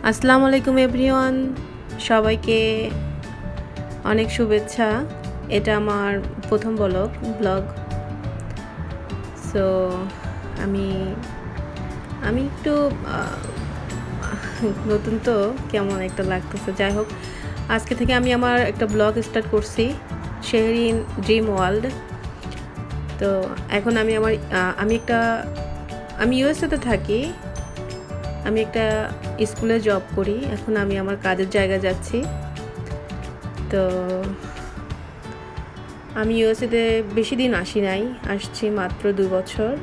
আসসালামু আলাইকুম এভরিওয়ান, সবাইকে অনেক শুভেচ্ছা। এটা আমার প্রথম ব্লগ। সো আমি আমি একটু নতুন, তো কেমন একটা লাগতেছে। যাই হোক, আজকে থেকে আমি আমার একটা ব্লগ স্টার্ট করছি, শেহরিন ড্রিম ওয়ার্ল্ড। তো এখন আমি ইউএসএতে থাকি। আমি একটা স্কুলে জব করি। এখন আমি আমার কাজের জায়গায় যাচ্ছি। তো আমি ইউএসএতে বেশি দিন আসছি মাত্র 2 বছর।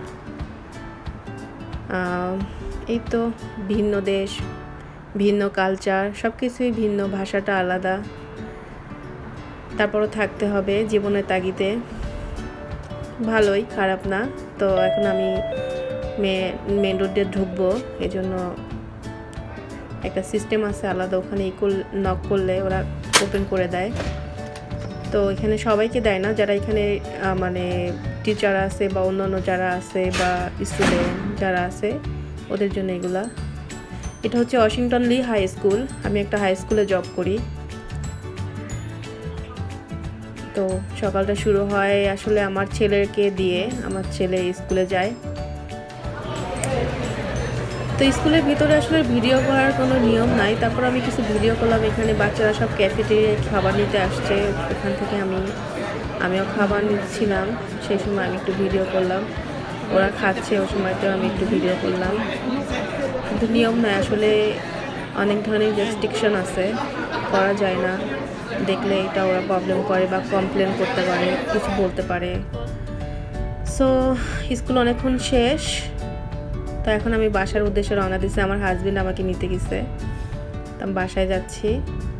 এই তো, ভিন্ন দেশ, ভিন্ন কালচার, সব কিছুই ভিন্ন, ভাষাটা আলাদা, তারপরও থাকতে হবে জীবনের তাগিদে। ভালোই, খারাপ না। তো এখন আমি মেন রোডে ঢুকবো, এই জন্য একটা সিস্টেম আছে আলাদা, ওখানে নক করলে ওরা ওপেন করে দেয়। তো এখানে সবাইকে দেয় না, যারা এখানে মানে টিচার আছে বা অন্যান্য যারা আছে বা স্টুডেন্ট যারা আছে ওদের জন্য এগুলা। এটা হচ্ছে ওয়াশিংটন লি হাই স্কুল। আমি একটা হাই স্কুলে জব করি। তো সকালটা শুরু হয় আসলে আমার ছেলেকে দিয়ে। আমার ছেলে স্কুলে যায়। তো স্কুলের ভিতরে আসলে ভিডিও করার কোনো নিয়ম নাই, তারপর আমি কিছু ভিডিও করলাম। এখানে বাচ্চারা সব ক্যাফেটেরিয়ায় খাবার নিতে আসছে, ওখান থেকে আমিও খাবার নিচ্ছিলাম। সেই সময় আমি একটু ভিডিও করলাম। ওরা খাচ্ছে, ওই সময়তেও আমি একটু ভিডিও করলাম। কিন্তু নিয়ম নয় আসলে, অনেক ধরনের রেস্ট্রিকশন আছে, করা যায় না। দেখলে এটা ওরা প্রবলেম করে বা কমপ্লেন করতে পারে, কিছু বলতে পারে। সো স্কুল অনেকক্ষণ শেষ। তো এখন আমি বাসার উদ্দেশ্যে রওনা দিচ্ছি। আমার হাজবেন্ড আমাকে নিতে গেছে, তো আমি বাসায় যাচ্ছি।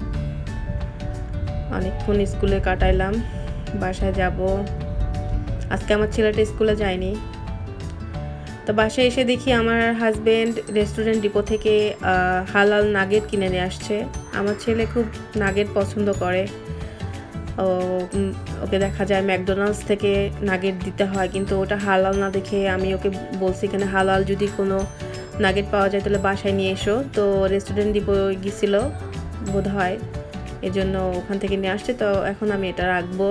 অনেকক্ষণ স্কুলে কাটাইলাম, বাসায় যাব। আজকে আমার ছেলেটা স্কুলে যায়নি। তো বাসায় এসে দেখি আমার হাজবেন্ড রেস্টুরেন্ট ডিপো থেকে হালাল নাগেট কিনে নিয়ে আসছে। আমার ছেলে খুব নাগেট পছন্দ করে। ওকে দেখা যায় ম্যাকডোনাল্ডস থেকে নাগেট দিতে হয়, কিন্তু ওটা হালাল না দেখে আমি ওকে বলছি এখানে হালাল যদি কোনো নাগেট পাওয়া যায় তাহলে বাসায় নিয়ে এসো। তো রেস্টুরেন্ট ডিপো গিয়েছিল বোধ হয়, এই জন্য ওখান থেকে নিয়ে আসছে। তো এখন আমি এটা রাখবো,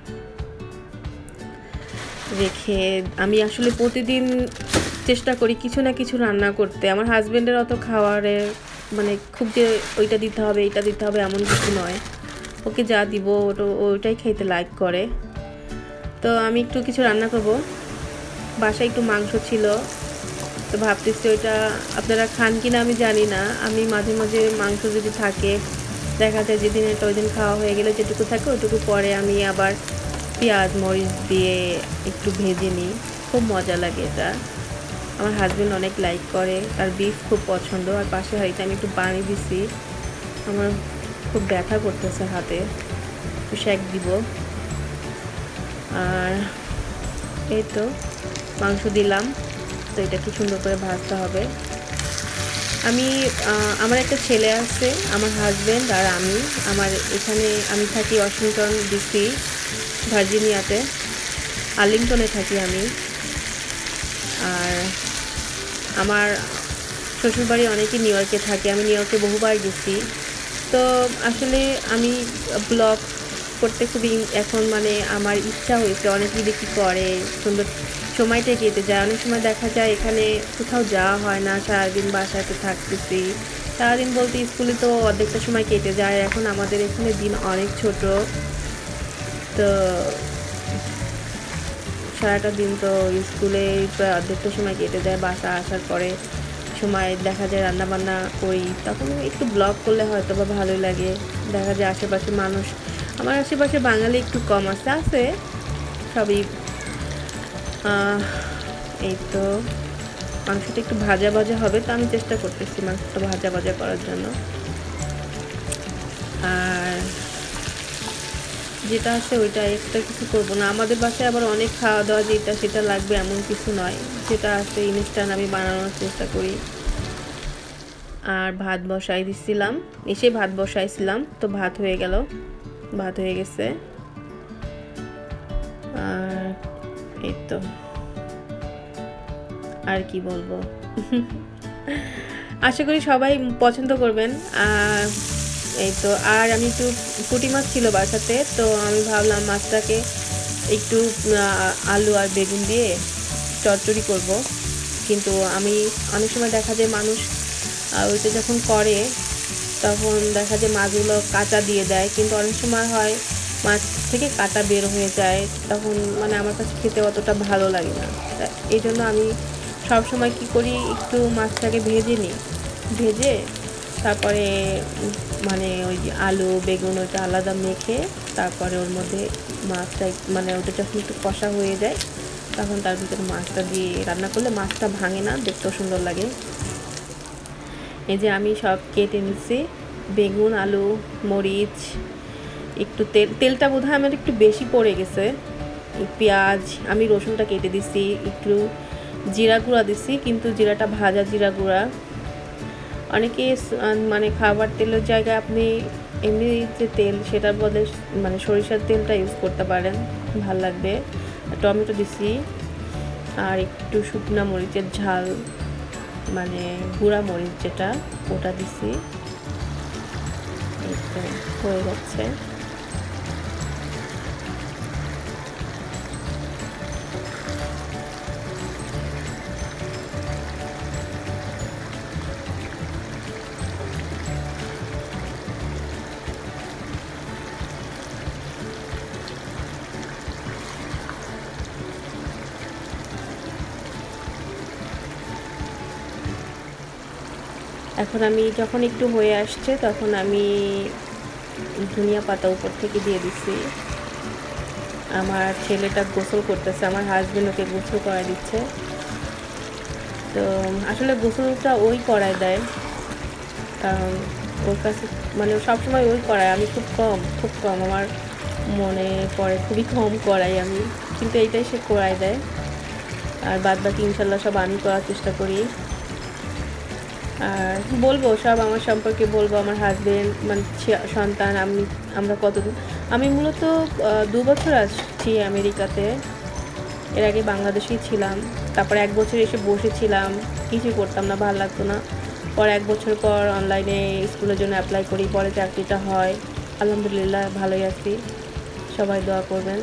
রেখে আমি আসলে প্রতিদিন চেষ্টা করি কিছু না কিছু রান্না করতে। আমার হাজবেন্ডের অত খাওয়ারের মানে খুব যে ওইটা দিতে হবে এটা দিতে হবে এমন কিছু নয়। ওকে যা দিব ওইটাই খাইতে লাইক করে। তো আমি একটু কিছু রান্না করব। বাসায় একটু মাংস ছিল, তো ভাবতেছি ওইটা আপনারা খান কিনা আমি জানি না। আমি মাঝে মাঝে মাংস যদি থাকে, দেখা যায় যেদিন এটা ওই দিন খাওয়া হয়ে গেলে যেটুকু থাকে ওইটুকু পরে আমি আবার পেঁয়াজ মরিচ দিয়ে একটু ভেজে নিই। খুব মজা লাগে এটা। আমার হাজবেন্ড অনেক লাইক করে, তার বিফ খুব পছন্দ। আর পাশে হাঁড়িতে আমি একটু পানি দিছি, আমার খুব ব্যথা করতেছে হাতে, একটু সেঁক দিব। আর এই তো মাংস দিলাম। তো এটা কি সুন্দর করে ভাজতে হবে। আমার একটা ছেলে আছে, আমার হাজবেন্ড আর আমি। আমি থাকি ওয়াশিংটন ডিসি, ভার্জিনিয়াতে, আর্লিংটনে থাকি আমি। আর আমার শ্বশুরবাড়ি অনেকেই নিউ ইয়র্কে থাকে। আমি নিউ ইয়র্কে বহুবার গেছি। তো আসলে আমি ব্লগ করতে খুবই এখন মানে আমার ইচ্ছা হয়েছে। অনেকেই দেখি করে, সুন্দর সময়টা কেটে যায়। অনেক সময় দেখা যায় এখানে কোথাও যাওয়া হয় না, সারাদিন বাসাতে থাকতেছি। সারাদিন বলতে স্কুলে তো অর্ধেকটা সময় কেটে যায়। এখন আমাদের এখানে দিন অনেক ছোট, তো সারাটা দিন তো স্কুলে প্রায় অর্ধেকটা সময় কেটে যায়। বাসা আসার পরে সময় দেখা যায় রান্না বান্না করি, তখন একটু ব্লগ করলে হয়তো বা ভালোই লাগে। দেখা যায় আশেপাশে মানুষ, আমার আশেপাশে বাঙালি একটু কম আছে সবই। এই তো মাংসটা একটু ভাজা ভাজা হবে, তো আমি চেষ্টা করতেছি মাংসটা ভাজা ভাজা করার জন্য। আর যেটা আছে ওইটা একটা কিছু করব না। আমাদের বাসায় আবার অনেক খাওয়া দাওয়া যেটা সেটা লাগবে এমন কিছু নয়, যেটা আছে ইনস্ট্যান্ট আমি বানানোর চেষ্টা করি। আর ভাত বসাই দিছিলাম, এসে ভাত বসাইছিলাম, তো ভাত হয়ে গেছে। আর এই তো, আর কি বলবো। আশা করি সবাই পছন্দ করবেন। এই তো, আর আমি একটু পুঁটি মাছ ছিল বাসাতে, তো আমি ভাবলাম মাছটাকে একটু আলু আর বেগুন দিয়ে চচ্চড়ি করব। কিন্তু আমি অনেক সময় দেখা যায় মানুষ ওইটা যখন করে তখন দেখা যায় মাছগুলো কাঁচা দিয়ে দেয়, কিন্তু অনেক সময় হয় মাছ থেকে কাঁটা বের হয়ে যায়, তখন মানে আমার কাছে খেতে অতটা ভালো লাগে না। এই জন্য আমি সবসময় কী করি, একটু মাছটাকে ভেজে নিই, ভেজে তারপরে মানে ওই যে আলু বেগুন ওইটা আলাদা মেখে তারপরে ওর মধ্যে মাছটা মানে ওটা যখন একটু কষা হয়ে যায় তখন তার ভিতরে মাছটা দিয়ে রান্না করলে মাছটা ভাঙে না, দেখতেও সুন্দর লাগে। এই যে আমি সব কেটে নিচ্ছি, বেগুন আলু মরিচ, একটু তেলটা বোধহয় আমার একটু বেশি পড়ে গেছে, পেঁয়াজ, আমি রসুনটা কেটে দিছি, একটু জিরা গুঁড়া দিছি, কিন্তু জিরাটা ভাজা জিরা গুঁড়া। অনেকে মানে খাবার তেলের জায়গায় আপনি এমনি যে তেল সেটার বদলে মানে সরিষার তেলটা ইউজ করতে পারেন, ভাল লাগবে। টমেটো দিছি আর একটু শুকনা মরিচের ঝাল মানে গুঁড়া মরিচ যেটা ওটা দিছি, হয়ে যাচ্ছে। এখন আমি যখন একটু হয়ে আসছে তখন আমি ধনিয়া পাতা উপর থেকে দিয়ে দিচ্ছি। আমার ছেলেটা গোসল করতেছে, আমার হাজবেন্ড ওকে গোসল করায় দিচ্ছে। তো আসলে গোসলটা ওই করায় দেয়, কারণ ওর কাছে মানে সবসময় ওই করায়, আমি খুব কম আমার মনে পড়ে, খুবই কম করাই আমি, কিন্তু এইটাই সে করায় দেয়। আর বাদ বাকি ইনশাল্লাহ সব আমি করার চেষ্টা করি। আর বলবো সব আমার সম্পর্কে বলবো, আমার হাজবেন্ড মানে সন্তান, আমরা কতদিন, আমি মূলত 2 বছর আসছি আমেরিকাতে, এর আগে বাংলাদেশেই ছিলাম। তারপর 1 বছর এসে বসেছিলাম, কিছু করতাম না, ভালো লাগতো না। পর 1 বছর পর অনলাইনে স্কুলের জন্য অ্যাপ্লাই করি, পরে চাকরিটা হয়, আলহামদুলিল্লাহ ভালোই আছি, সবাই দোয়া করবেন।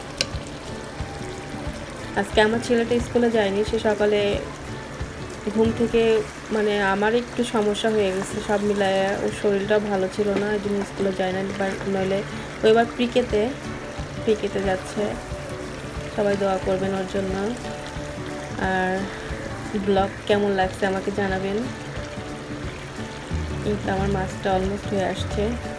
আজকে আমার ছেলেটা স্কুলে যায়নি, সে সকালে ঘুম থেকে মানে আমার একটু সমস্যা হয়ে গেছে, সব মিলায় ওর শরীরটাও ভালো ছিল না, এই জন্য স্কুলে যায় না, নইলে ও এবার প্রিকেতে যাচ্ছে, সবাই দোয়া করবেন ওর জন্য। আর ব্লগ কেমন লাগছে আমাকে জানাবেন। এই তো আমার মাছটা অলমোস্ট হয়ে আসছে।